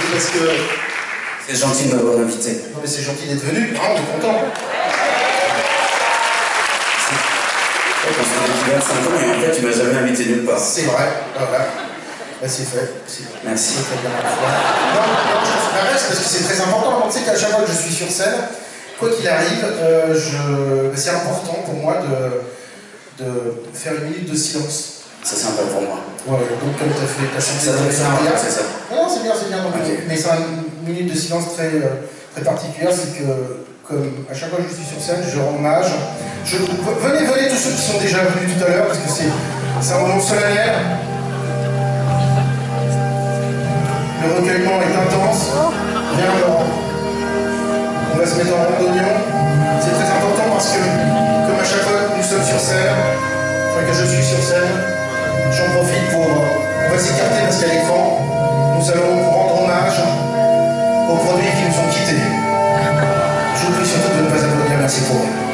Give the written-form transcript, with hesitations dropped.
parce que... C'est gentil de m'avoir invité. Non mais c'est gentil d'être venu, on est content. On se connaît depuis 25 ans et en fait tu m'as jamais invité nulle part. C'est vrai, voilà. Bah, c'est fait. Merci. Très bien. Non, je trouve la reste parce que c'est très important. Tu sais qu'à chaque fois que je suis sur scène, quoi qu'il arrive, c'est important pour moi de faire une minute de silence. C'est sympa pour moi. Ouais, donc comme tu as fait ta chanson, ça doit faire un c'est ça. Non, c'est bien, donc, okay. Mais c'est une minute de silence très, très particulière, c'est que comme à chaque fois que je suis sur scène, je rends hommage. Venez tous ceux qui sont déjà venus tout à l'heure, parce que c'est un moment solennel. Le recueillement est intense. Viens Laurent. On va se mettre en randonnion. C'est très important parce que, comme à chaque fois que nous sommes sur scène, enfin que je suis sur scène, j'en profite pour... on va s'écarter parce qu'à l'écran, nous allons rendre hommage aux produits qui nous ont quittés. Je vous prie surtout de ne pas applaudir. Merci pour eux.